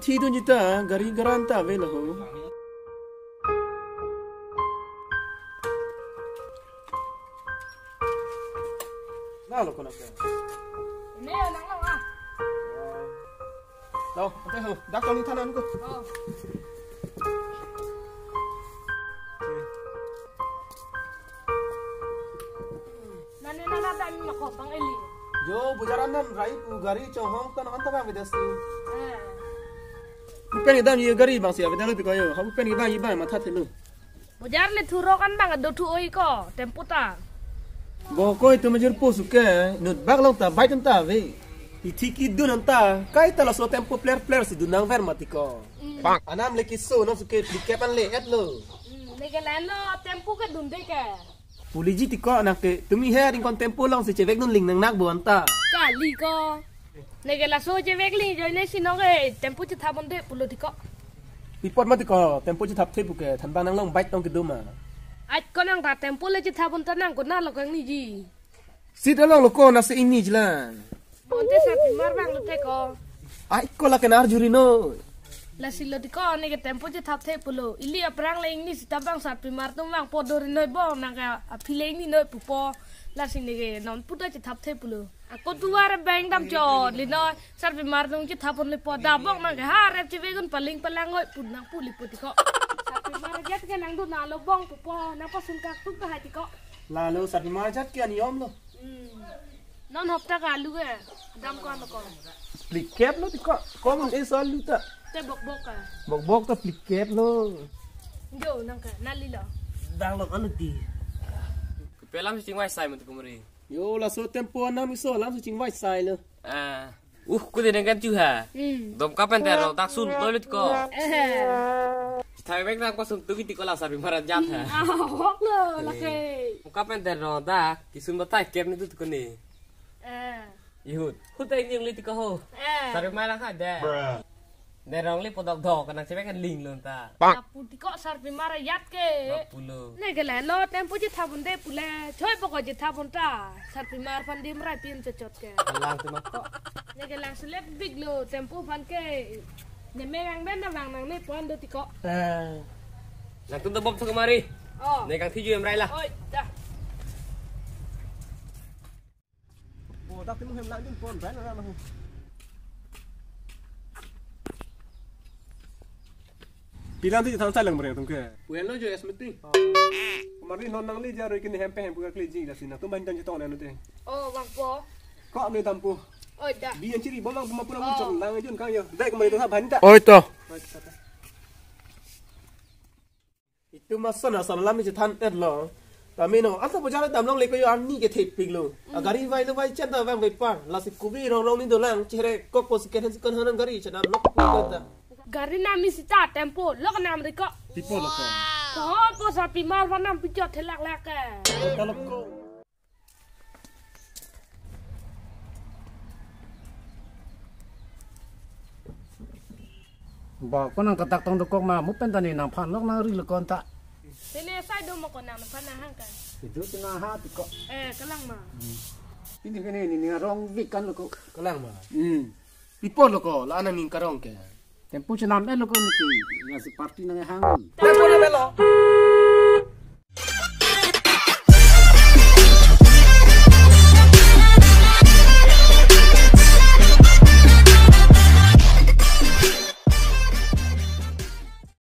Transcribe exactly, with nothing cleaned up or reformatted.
thi tu kita gari garanta ve lo. Nah lo kena ke. Ini nang lo ah. Đâu, cái hộp đắp cho đi thân ăn cơ. Ờ. Nani nana tadi makok bang Eli. Yo, bujaran nam rai pu gari cho hong tan an ta bang vedasi. Eh. Pen idam ye gari bang sia vedalo pi ko yo. Ha pen idam ye bang ma that lu. Bujar le thuro kan bang do thu oi ko tempo ta. Bo koi tu majur po suke, nut bag long ta bai tan ta ve. Itiki du nanta, kai ta la so tempo player player si du nang ver matiko. Bang, anam le kiso no suke plikepan le et lo. Le ke lan lo tempo ke dum de ke. Puliji tiko nak ke, tumi he ring kon tempo long si cewek nun ling nang nak bu anta. Ka li ko. Le ke la so je vek li jo ne sino ke tempo chi tha bon de pulo tiko. Pipot matiko, tempo chi thap the bu ke, than bang nang long bai tong ke du ma. Ai ko nang ta tempo le chi tha bon ta nang ko na lo kang ni ji. Si da long lo ko na se ini jla. Bonte sa primar bang lo te ko. Ai ko la kenar juri no. La silo di ko ne ke tempo je thap the pulo. Ili aprang le ini si tabang sa primar tum bang podor noi bo nang ka apile ni noi pupo. La sini ke non puta je thap the pulo. Ako tuwar bang dam jo li noi sa primar tum je thapon le poda bong nang ke ha rep je vegun paling palang hoi pun nang puli puti ko. Sa primar jet ke nang du na lo bong pupo nang pasun ka tu ka hati ko. La lo sa primar jat ke ani om lo. Non hop ta ka lu ke. Dam ko ma ko. Plikep lo tiko. Ko mon e sol lu ta. Te bok bok ka. Bok bok ta plikep lo. Yo nang ka nali lo. Dang lo anu ti. Pelam si cingwai sai mati kumuri. Yo la so tempo na mi so lam si cingwai sai lo. Ah. Uh, ku de dengan tu ha. Dom kapan tero tak sun toilet ko. Eh. Thai vek na ko sun tu ki ko la sabi marat jat ha. Ah, hok lo la ke. Kapan tero da ki sun batai kem ni tu ko ni. Eh. Ihut. Hu tai ning li ti ko ho. Eh. Sabi mai la ka de. De rong li podok dok kan se kan ling lon ta. Tapu ti ko sar bi mara yat ke. Pulo. Ne ke la lo tempo je thabun de pule. Choi poko je thabun ta. Sar bi mar pan dim rai pin che chot ke. Lang tu mak ko. Ne ke lang selep big lo tempo pan ke. Ne me gang ben na wang nang ne pon do ti ko. Eh. Lang tu do bob tu kemari. Oh. Ne kang thi ju em rai la. Oi, dah. Oh, tak temu hem lang din pon ban na ma. Pilang tu thang sai lang mereng tungke. Puan lo jo esmeti. Kemarin non nang li jaro ikini hem pe hem buka kliji la sina. Tu ban tan jitong anu te. Oh, wang po. Ko amne tampu. Oi, dah. Bi en ciri bomang puma puna muncul lang jun kang yo. Dai kemarin tu ha ban ta. Oi to. Itu masa na salam ni tan et lo. Tapi no, asal berjalan dalam long leko yo ani ke tip piglo. Agari vai lo vai centa vai vai par. La si kubi rong rong ni dolang chere kok pos ken kan hanan gari cena lok kota. Gari nami sita tempo lok nam ri ko. Tipo lok. Ko po sa pi mar wa nam pi jot thelak lak ke. Kalau ko. Ba ko nang katak tong dokok ma mu pen tani nang phan lok nang ri le kon ta. Sini sai do mo ko nam pan na hang ka. Itu tengah ha ti ko. Eh, kelang ma. Ini kene ni ni rong wikan lo ko. Kelang ma. Hmm. Tipo lok la anan ning karong ke. Tempo senam el lo ko ni ki. Ya si party nang hang. Tempo le belo.